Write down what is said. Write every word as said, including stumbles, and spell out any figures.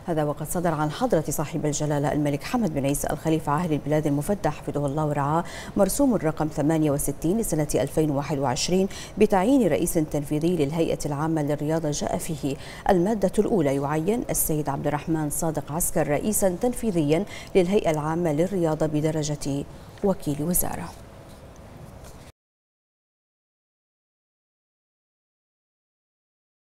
هذا وقد صدر عن حضرة صاحب الجلالة الملك حمد بن عيسى الخليفة عاهل البلاد المفدى حفظه الله ورعاه مرسوم الرقم ثمانية وستين لسنة ألفين وواحد وعشرين بتعيين رئيس تنفيذي للهيئة العامة للرياضة. جاء فيه المادة الأولى يعين السيد عبد الرحمن صادق عسكر رئيسا تنفيذيا للهيئة العامة للرياضة بدرجة وكيل وزارة.